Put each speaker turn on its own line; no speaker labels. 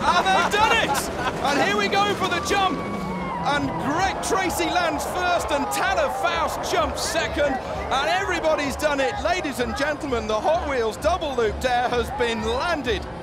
And they've done it! And here we go for the jump. And Greg Tracy lands first and Tanner Faust jumps second. And everybody's done it. Ladies and gentlemen, the Hot Wheels double loop dare has been landed.